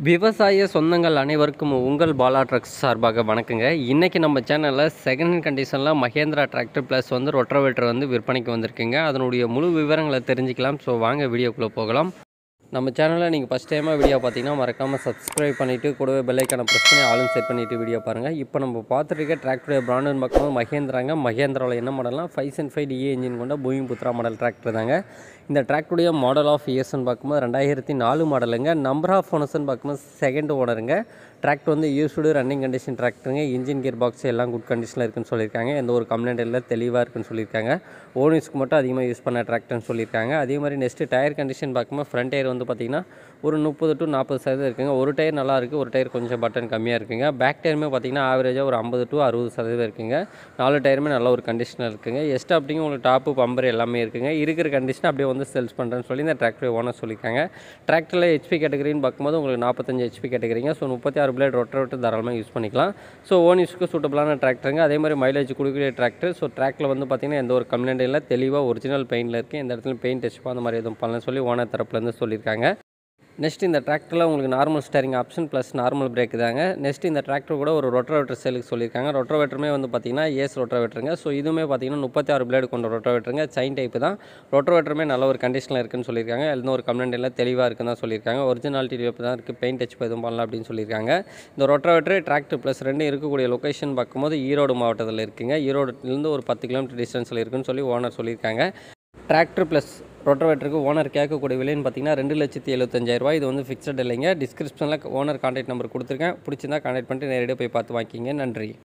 விவசாய சொந்தங்கள் அனைவருக்கும் உங்கள் பாலா ட்ரக்ஸ் சார்பாக வணக்கங்க. இன்றைக்கி நம்ம சேனலில் செகண்ட் ஹேண்ட் கண்டிஷனில் மஹேந்திரா டிராக்டர் ப்ளஸ் வந்து ரொட்டோவேட்டர் வந்து விற்பனைக்கு வந்திருக்குங்க. அதனுடைய முழு விவரங்களை தெரிஞ்சுக்கலாம். ஸோ வாங்க வீடியோக்குள்ளே போகலாம். நம்ம சேனலில் நீங்கள் ஃபஸ்ட் டைமாக வீடியோ பார்த்தீங்கன்னா மறக்காமல் சப்ஸ்கிரைப் பண்ணிவிட்டு கூடவே பெல்லைக்கான ப்ரெஸ் பண்ணி ஆளும் செட் பண்ணிவிட்டு வீடியோ பாருங்கள். இப்போ நம்ம பார்த்துருக்க டிராக்டருடைய பிராண்டுன்னு பார்க்கும்போது மஹேந்திராங்க. மஹேந்திராவில் என்ன மாடல்னால் 5.5 DA இன்ஜின் கொண்ட பூமிபுத்ரா மாடல் டிராக்டர் தாங்க. இந்த டிராக்டருடைய மாடல் ஆஃப் இயர்ஸ்ன்னு பார்க்கும்போது 2004 மாடலுங்க. நம்பர் ஆஃப் ஓனர்ஸ்ன்னு பார்க்கும்போது செகண்ட் ஓனருங்க. டிராக்டர் வந்து யூஸ்டு ரன்னிங் கண்டிஷன் டிராக்டருங்க. இன்ஜின் கியர் பாக்ஸ் எல்லாம் குட் கண்டிஷனில் இருக்குன்னு சொல்லியிருக்காங்க. எந்த ஒரு கம்ப்ளைண்ட் இல்லை, தெளிவாக இருக்குன்னு சொல்லியிருக்காங்க. ஓனர்ஸ்க்கு மட்டும் அதிகமாக யூஸ் பண்ண டிராக்டர்னு சொல்லியிருக்காங்க. அதே மாதிரி நெக்ஸ்ட்டு டயர் கண்டிஷன் பார்க்கும்போது ஃப்ரண்ட் டயர் வந்து பார்த்திங்கன்னா ஒரு 30 to 40% இருக்குங்க. ஒரு டயர் நல்லா இருக்குது, ஒரு டயர் கொஞ்சம் பட்டன் கம்மியாக இருக்குங்க. பேக் டயருமே பார்த்திங்கன்னா ஆவரேஜாக ஒரு 50 to 60% இருக்குங்க. 4 டயருமே நல்ல ஒரு கண்டிஷனில் இருக்குங்க. எஸ்ட் அப்படிங்க உங்களுக்கு டாப்பு பம்பர் எல்லாமே இருக்குங்க. இருக்கிற கண்டிஷன் அப்படியே வந்து சேல்ஸ் பண்ணுறேன்னு சொல்லி இந்த டிராக்டர் ஓனர் சொல்லியிருக்காங்க. டிராக்டரில் ஹெச்பி கேட்டகரின்னு பார்க்கும்போது உங்களுக்கு 45 ஹெச்பி கேட்டகரிங்க. ஸோ 36 பிளேட் ரொட்டவேட்டர் தாராளமாக யூஸ் பண்ணிக்கலாம். ஸோ ஓனிஸ்க்கு சூட்டபிளான டிராக்டருங்க. அதே மாதிரி மைலேஜ் கொடுக்கக்கூடிய டிராக்டர். ஸோ டிராக்டரில் வந்து பார்த்திங்கன்னா எந்த ஒரு கம்ப்ளைண்ட் இல்லை, தெளிவாக ஒரிஜினல் பெயிண்டில் இருக்குது. எந்த இடத்துல பெயிண்ட் டச் அந்த மாதிரி எதுவும் பண்ணலன்னு சொல்லி ஓனர் தரப்புலேருந்து சொல்லியிருக்காங்க. நெக்ஸ்ட் இந்த டிராக்டரில் உங்களுக்கு normal steering option plus normal brake தாங்க. நெக்ஸ்ட் இந்த டிராக்டர் கூட ஒரு ரொட்டோவேட்டர் சேலுக்கு சொல்லியிருக்காங்க. ரொட்டோவேட்டருமே வந்து பார்த்திங்கன்னா ஏஸ் ரொட்டோவேட்டருங்க. ஸோ இதுவுமே பார்த்திங்கன்னா 36 பிளேடு கொண்ட ரொட்டோவேட்டருங்க. சைன் டைப்பு தான். ரொட்டோவேட்டருமே நல்ல ஒரு கண்டிஷனில் இருக்குன்னு சொல்லியிருக்காங்க. எந்த ஒரு கம்ப்ளைண்ட் இல்லை, தெளிவாக இருக்குன்னு தான் சொல்லியிருக்காங்க. ஒரிஜினாலிட்டி தான் இருக்குது, பெயிண்ட் டச் எதுவும் பண்ணலாம் அப்படின்னு சொல்லியிருக்காங்க. இந்த ரொட்டோவேட்டர் டிராக்டர் ப்ளஸ் ரெண்டு இருக்கக்கூடிய லொக்கேஷன் பார்க்கும்போது ஈரோடு மாவட்டத்தில் இருக்குங்க. ஈரோடுலேருந்து ஒரு 10 கிலோமீட்டர் டிஸ்டன்ஸில் இருக்குன்னு சொல்லி ஓனர் சொல்லியிருக்காங்க. டிராக்டர் ப்ளஸ் ரொட்டோவேட்டருக்கு ஓனர் கேட்கக்கூடிய விலைன்னு பார்த்தீங்கன்னா 2,75,000 இது வந்து ஃபிக்ஸட் இல்லைங்க. டிஸ்கிரிப்ஷனில் ஓனர் கான்டாக்ட் நம்பர் கொடுத்துருக்கேன். பிடிச்சிருந்தா கான்டாக்ட் பண்ணிட்டு நேரடியாக போய் பார்த்து வாங்கிக்கிங்க. நன்றி.